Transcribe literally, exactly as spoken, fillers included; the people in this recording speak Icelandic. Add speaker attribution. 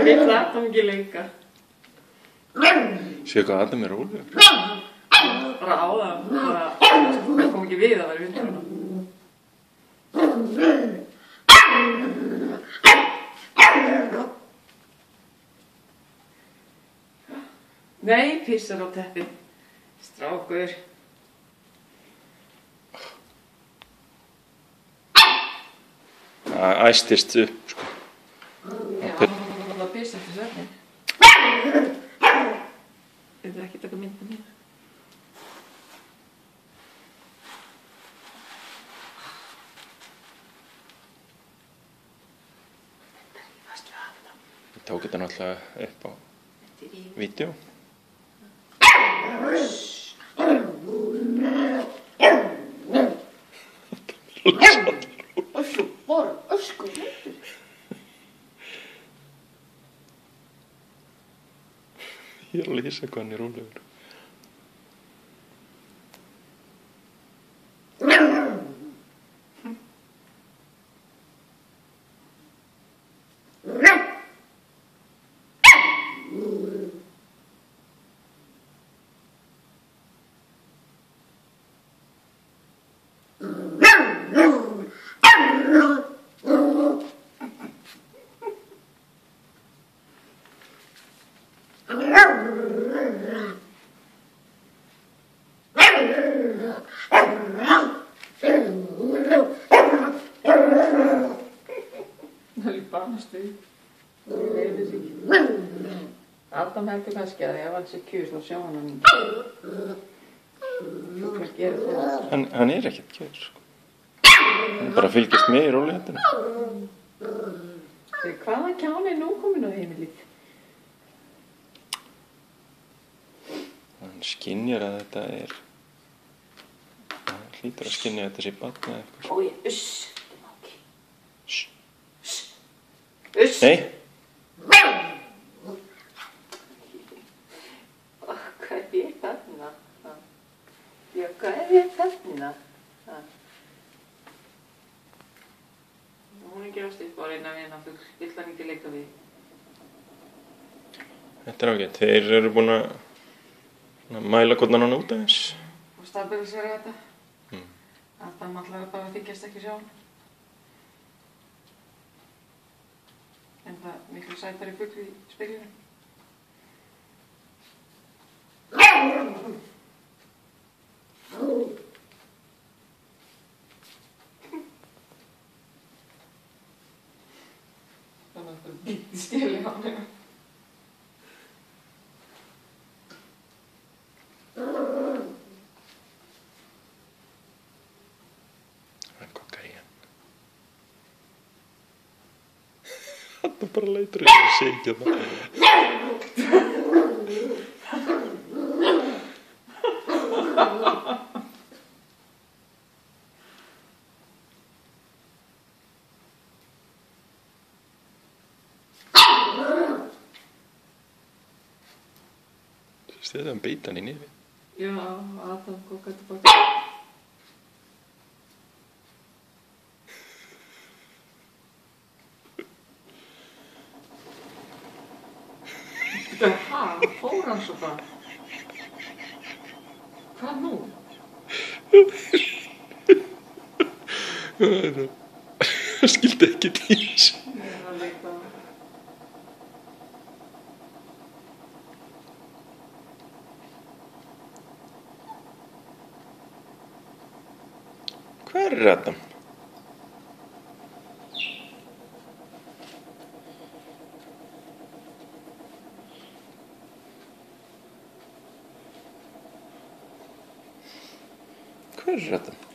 Speaker 1: Vill Adam ekki leika?
Speaker 2: Sér hvað Adam er rólegur.
Speaker 1: Bara á það, bara, það kom ekki við að vera hundur hana. Nei, pissar á teppið. Strákur.
Speaker 2: Það æstist upp, sko.
Speaker 1: Já, hann var alltaf að pissa eftir svefnin. Þetta er ekki taka mynda mér. Þetta er ekki fast við Adam.
Speaker 2: Ég tók þetta náttúrulega upp á vídeo.
Speaker 1: Ösku, bara ösku hundur.
Speaker 2: Ég er að lýsa hvað hann er rólegur.
Speaker 1: Það er barnastuð. Það veitir sig ekki. Adam heldur kannski að ef hann sé kjus þá sjá hann hann ekki. Hvað gerir það?
Speaker 2: Hann, hann er ekkert kjör, sko. Hann bara fylgist með í rólegheitina.
Speaker 1: Þegar hvaða kjáni er nú komin á heimilið?
Speaker 2: Hann skynjar að þetta er... Hann hlýtur að skynja að þetta sé barn eða eitthvað.
Speaker 1: Ói, uss.
Speaker 2: Shh.
Speaker 1: Uss.
Speaker 2: Nei.
Speaker 1: Hvað er ég þarna? Já, hvað er ég þarna? Hún er ekki ást upp á að reyna við hennar fugl. Vill hann ekki leika við?
Speaker 2: Þetta er ágætt. Þeir eru búin að mæla hvernig hann út aðeins.
Speaker 1: Og stabilisera þetta.
Speaker 2: Mm.
Speaker 1: Adam ætlar bara að þykjast ekki sjá hann. En það er miklu sætari fugl í speglunum. Þannig að þetta er bíti stjæli á hann.
Speaker 2: Það er kokaín. Hann bara leitur yfir að segja ekki það. Þetta er hann beit hann í nefið.
Speaker 1: Já, Adam kokaði tilbaka. Hæ, fór hann svo bara? Hvað nú?
Speaker 2: Það skildi ekki til þessu.
Speaker 1: Nei, hann leita.
Speaker 2: Hver er Adam? Hver er Adam?